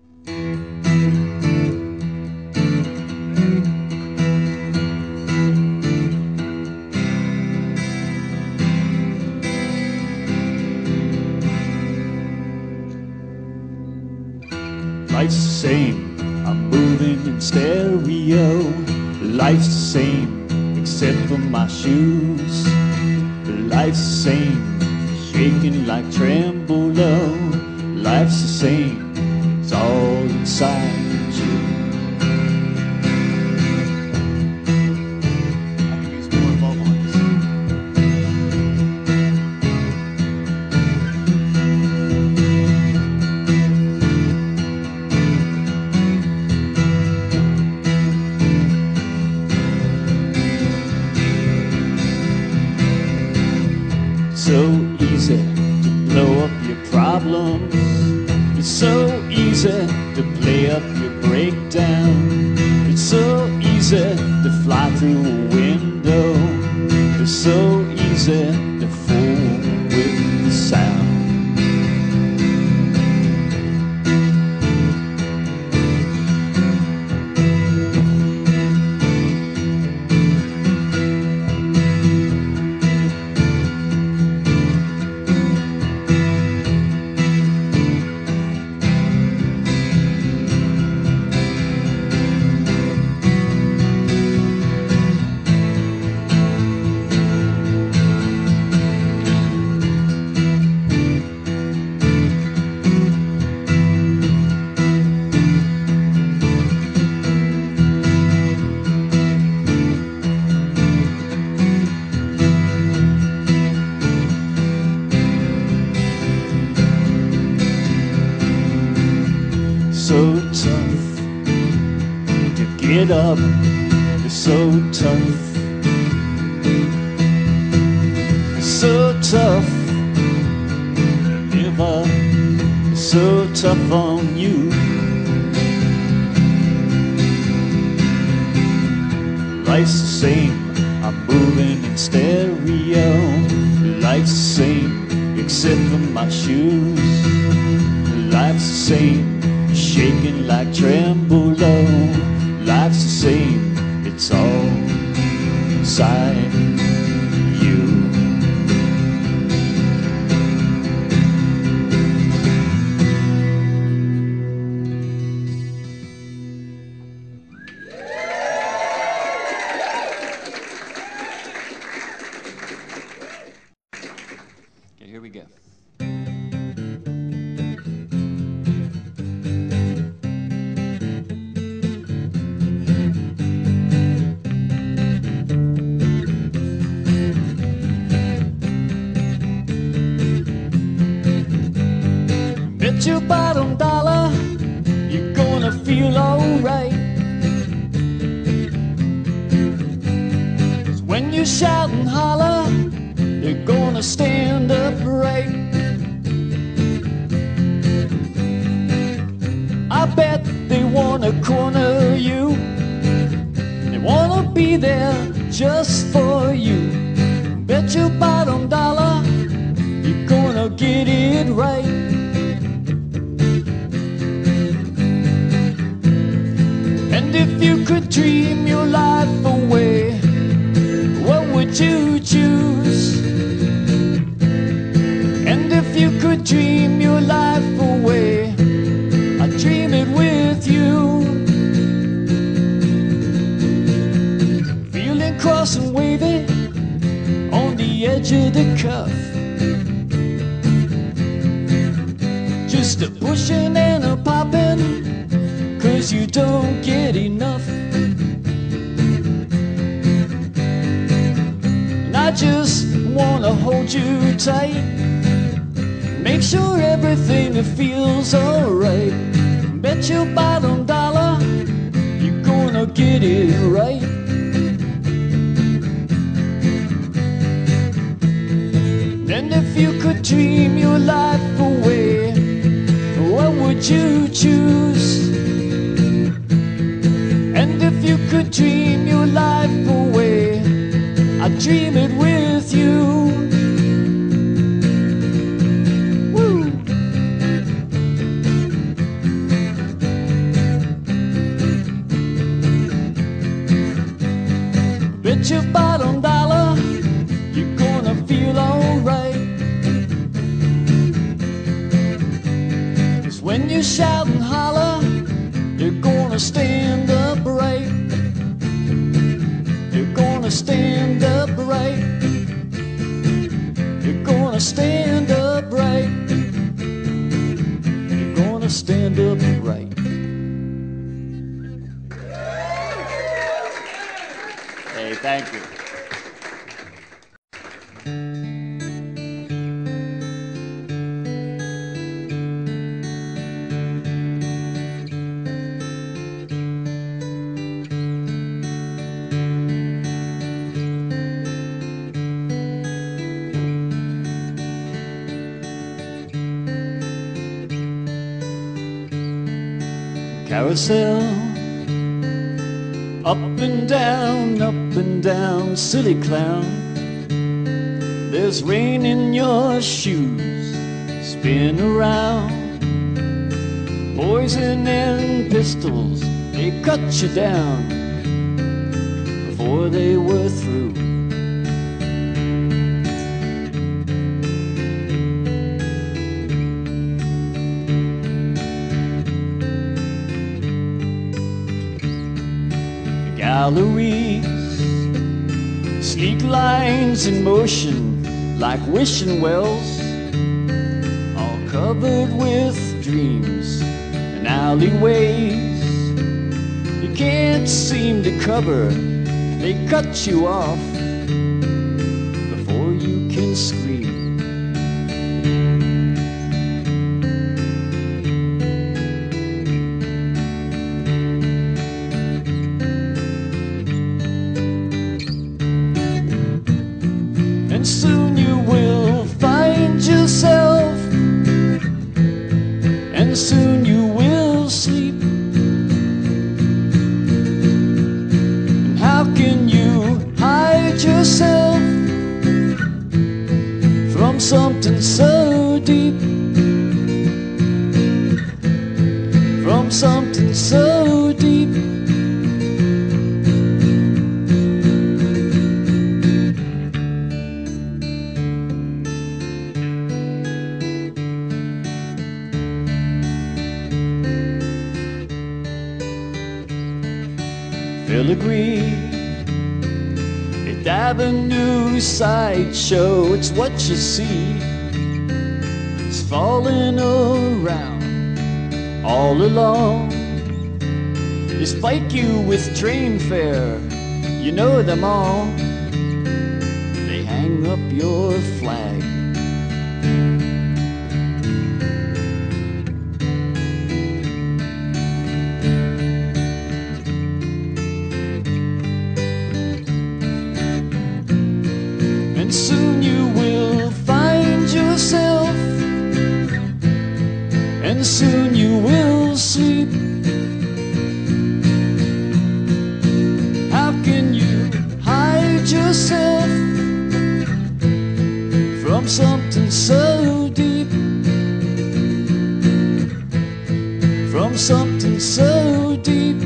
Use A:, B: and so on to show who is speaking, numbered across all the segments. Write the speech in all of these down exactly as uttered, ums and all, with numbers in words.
A: Life's the same, I'm moving in stereo. Life's the same, except for my shoes. Life's the same, shaking like tremolo. Life's the same, it's all inside you. I can use more bubbles. So easy to blow up your problems. It's so easy to play up your breakdown. It's so easy to fly through a window. It's so easy to fool with the sound. So tough to get up, it's so tough, it's so tough, give up, it's so tough on you. Life's the same, I'm moving in stereo. Life's the same, except for my shoes. Life's the same, shaking like tremolo. Life's the same, it's all inside you. Okay, here we go. Bet your bottom dollar you're gonna feel alright. 'Cause when you shout and holler, they're gonna stand upright. I bet they wanna corner you. They wanna be there just for you. Bet your bottom dollar you're gonna get it right. And if you could dream your life away, what would you choose? And if you could dream your life away, I'd dream it with you. Feeling cross and wavy on the edge of the cuff, just a pushing and a popping, 'cause you don't get enough. And I just wanna hold you tight, make sure everything feels alright. Bet your bottom dollar you're gonna get it right. And if you could dream your life away, what would you choose? And if you could dream your life away, I'd dream it with you. Woo! get your bottom dollar, you're gonna feel alright. Cause when you shout and holler, you're gonna stand upright. You're gonna stand upright. You're gonna stand upright. You're gonna stand upright. Hey, thank you. Carousel, up and down, up and down, silly clown. There's rain in your shoes, spin around. Poison and pistols, they cut you down before they were through. Galleries, sleek lines in motion like wishing wells, all covered with dreams and alleyways. You can't seem to cover, they cut you off before you can scream. Soon you will find yourself, and soon you will sleep. And how can you hide yourself from something so deep? From something so deep. Filigree, Fifth Avenue sideshow, it's what you see. It's falling around all along. They spike you with train fare, you know them all. They hang up your flag. And soon you will find yourself, and soon you will sleep. How can you hide yourself from something so deep? From something so deep.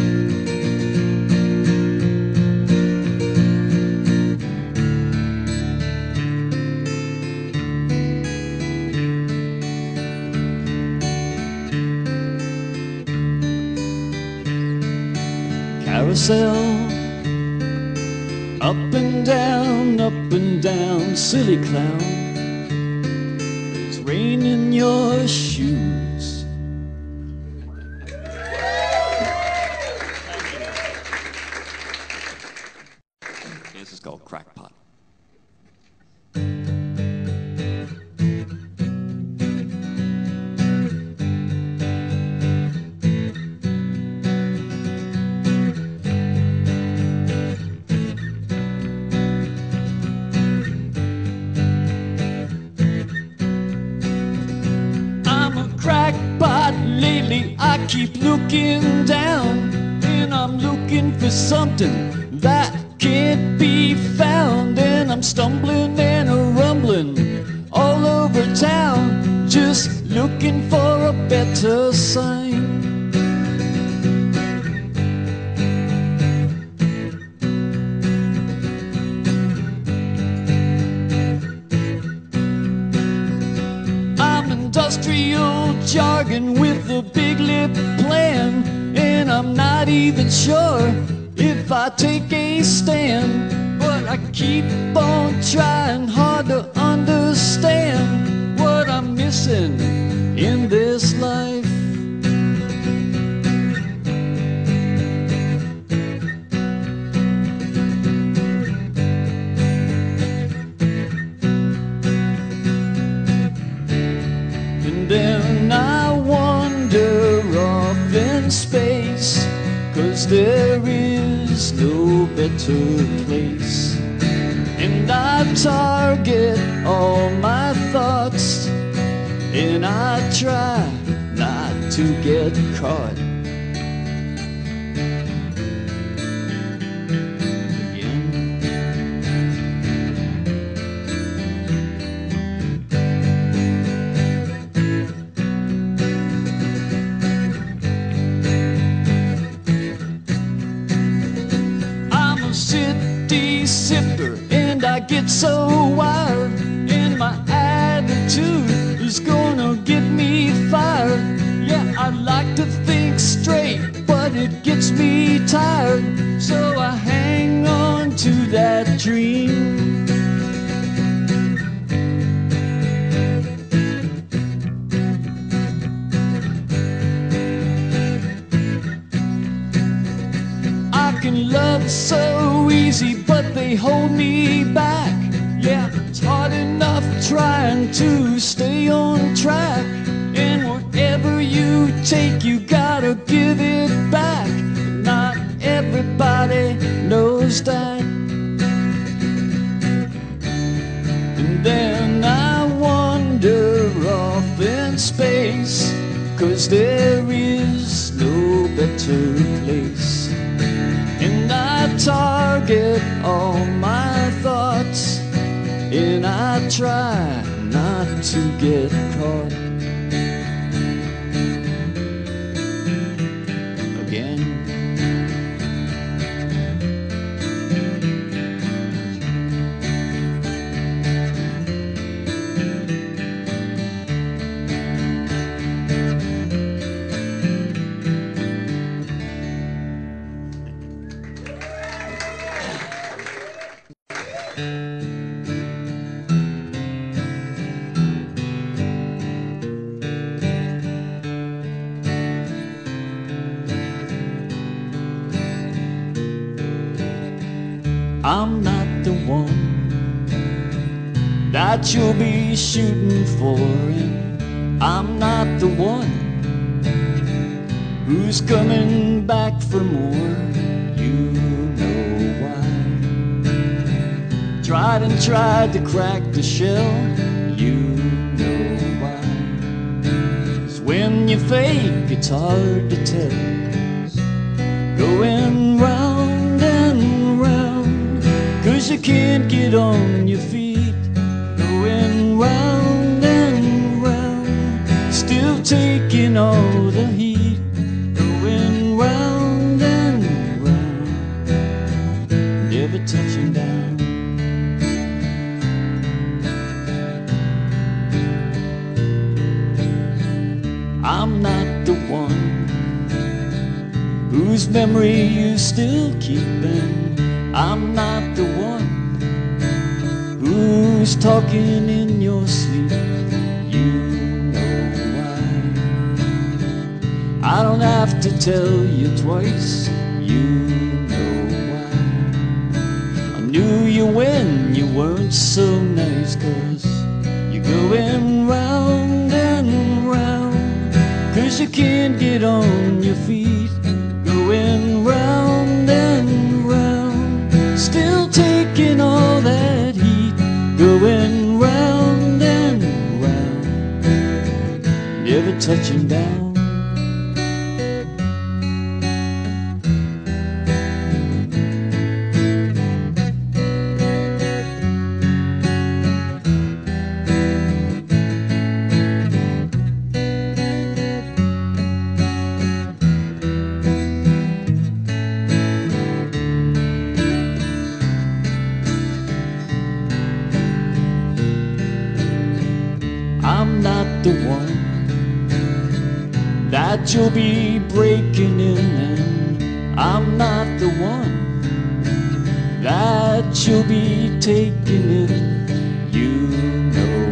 A: Carousel, up and down, up and down, silly clown. There's rain in your shoes. This is called Crackpot. Crackpot, lately I keep looking down, and I'm looking for something that can't be found. And I'm stumbling and a rumbling all over town, just looking for a better sign. jargon with a big lip plan, and I'm not even sure if I take a stand. But I keep on trying hard to understand what I'm missing in this life. And then I wander off in space, 'cause there is no better place. And I target all my thoughts, and I try not to get caught. Sipper, and I get so wired, and my attitude is gonna get me fired. Yeah, I like to think straight, but it gets me tired, so I hang on to that dream. I can love so easy, but they hold me back. Yeah, it's hard enough trying to stay on track. And whatever you take, you gotta give it back. Not everybody knows that. And then I wander off in space, 'cause there is no better place. And I target all my thoughts, and I try not to get caught again. I'm not the one that you'll be shooting for, and I'm not the one who's coming back for more. You know why. Tried and tried to crack the shell. You know why. 'Cause when you fake, it's hard to tell. Going round and round, 'cause you can't get on your feet. Going round and round, still taking all the heat. Going round and round, never touching down. I'm not the one whose memory you still keeping. I'm not the one who's talking in your sleep. You know why. I don't have to tell you twice. You know why. I knew you when you weren't so nice, 'cause you're going round and round, 'cause you can't get on your feet. Going round and round, still taking all that heat. Going round and round, never touching down. I'm not the one that you'll be breaking in, and I'm not the one that you'll be taking in. You know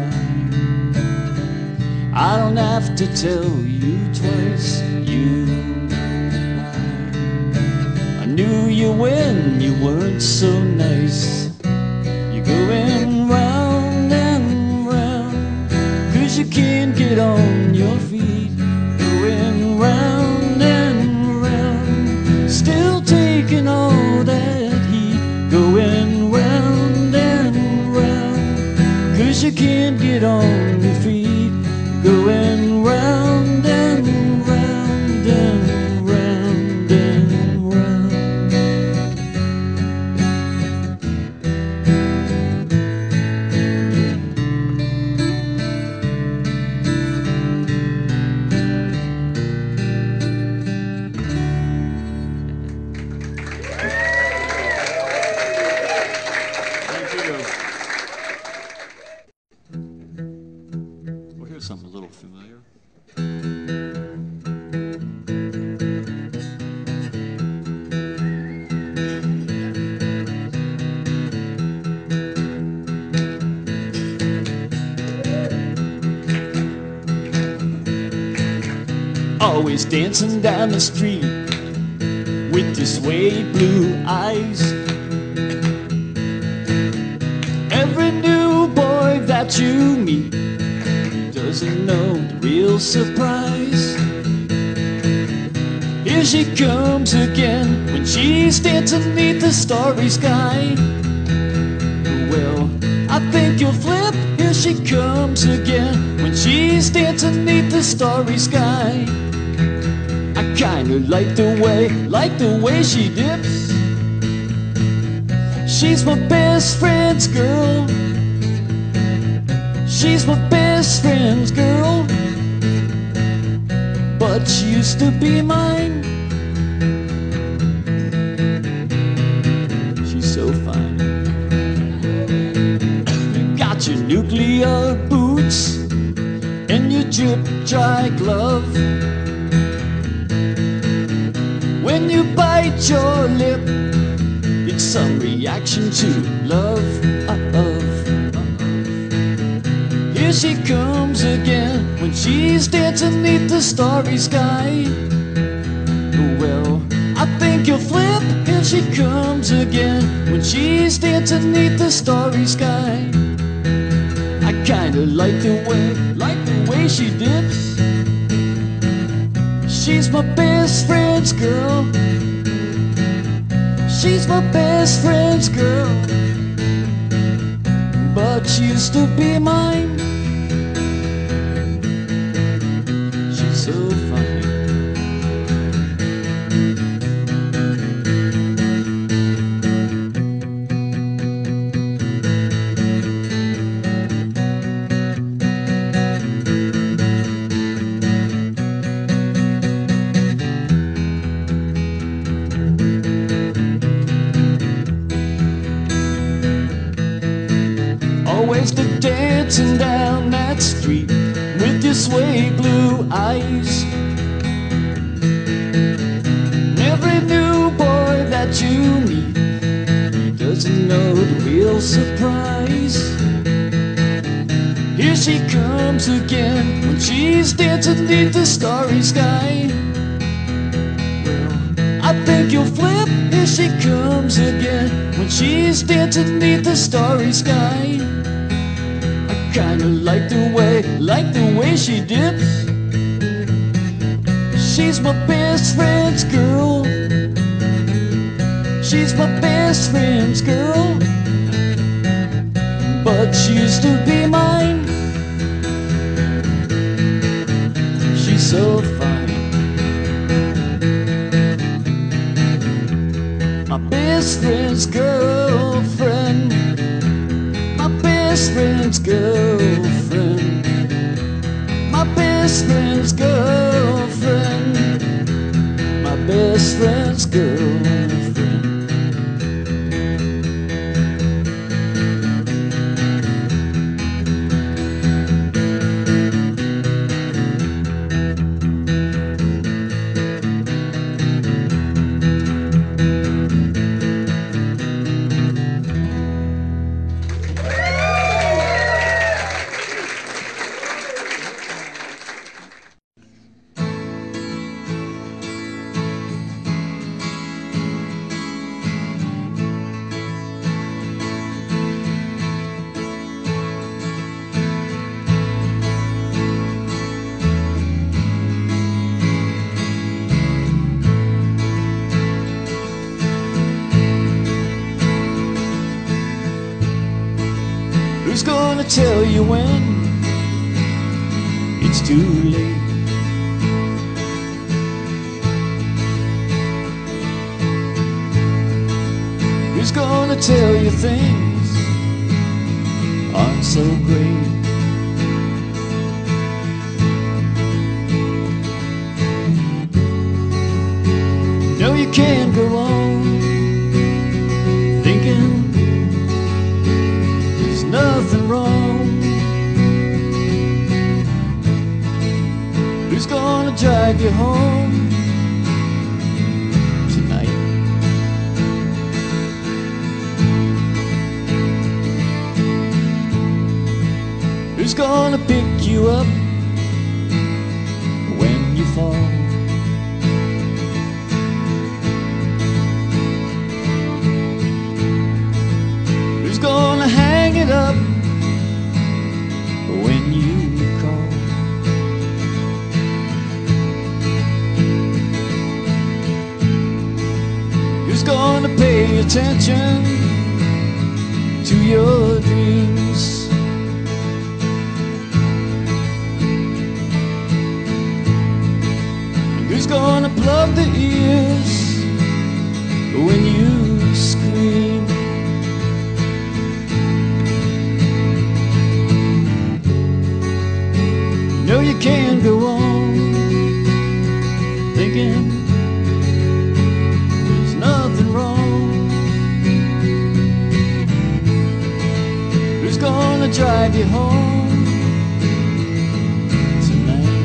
A: why. I don't have to tell you twice. You know why. I knew you when you weren't so nice. You're going round and round, 'cause you can't get on your feet. Going round and round, still taking all that heat. Going round and round, 'cause you can't get on your feet. Going round and round and round and round. Something a little familiar. Always dancing down the street with your suede blue eyes. Every new boy that you meet doesn't know the real surprise. Here she comes again when she's dancing beneath the starry sky. Well, I think you'll flip. Here she comes again when she's dancing beneath the starry sky. I kinda like the way, like the way she dips. She's my best friend's girl. She's my best friend's girl, but she used to be mine. She's so fine. You got your nuclear boots and your drip dry glove. When you bite your lip, it's some reaction to love. Uh-oh. Here she comes again when she's dancing beneath the starry sky. Well, I think you'll flip. Here she comes again when she's dancing beneath the starry sky. I kinda like the way, like the way she dips. She's my best friend's girl. She's my best friend's girl, but she used to be mine. So fine. Always the dancing down that street with your suede blue eyes. And every new boy that you meet, he doesn't know the real surprise. Here she comes again when she's dancing beneath the starry sky. Well, I think you'll flip. Here she comes again when she's dancing beneath the starry sky. Kinda like the way, like the way she dips. She's my best friend's girl. She's my best friend's girl, but she used to be mine. She's so fine. My best friend's girlfriend. Best friend's girlfriend, my best friend's girlfriend, my best friend's girlfriend. Who's gonna tell you when it's too late? Who's gonna tell you things aren't so great? No, you can't go on thinking there's nothing wrong. Who's gonna drive you home tonight? Who's gonna pick you up when you fall? Who's gonna hang it up when you call? Who's gonna pay attention to your dreams? Who's gonna plug the ears when you scream? No, you can't go on thinking there's nothing wrong. Who's gonna drive you home tonight?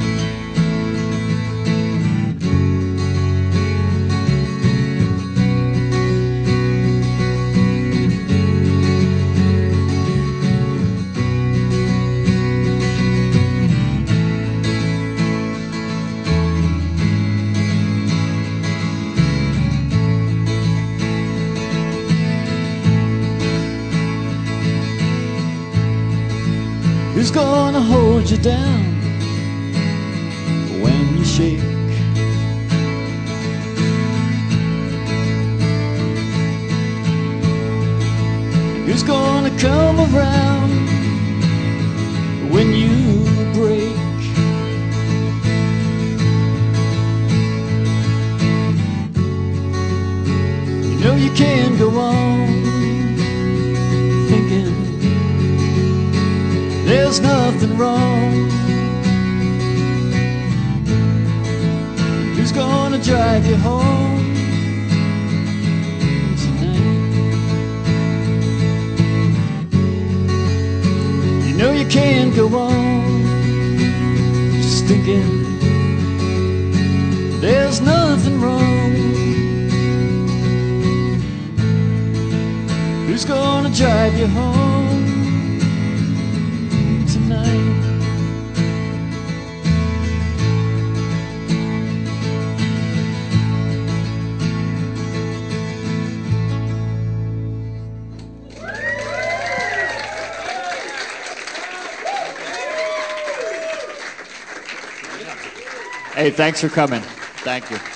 A: Who's gonna hold you down when you shake? Who's gonna come around when you break? You know you can't go on thinking there's nothing wrong. Who's gonna drive you home tonight? You know you can't go on just thinking there's nothing wrong. Who's gonna drive you home tonight?
B: Hey, thanks for coming. Thank you.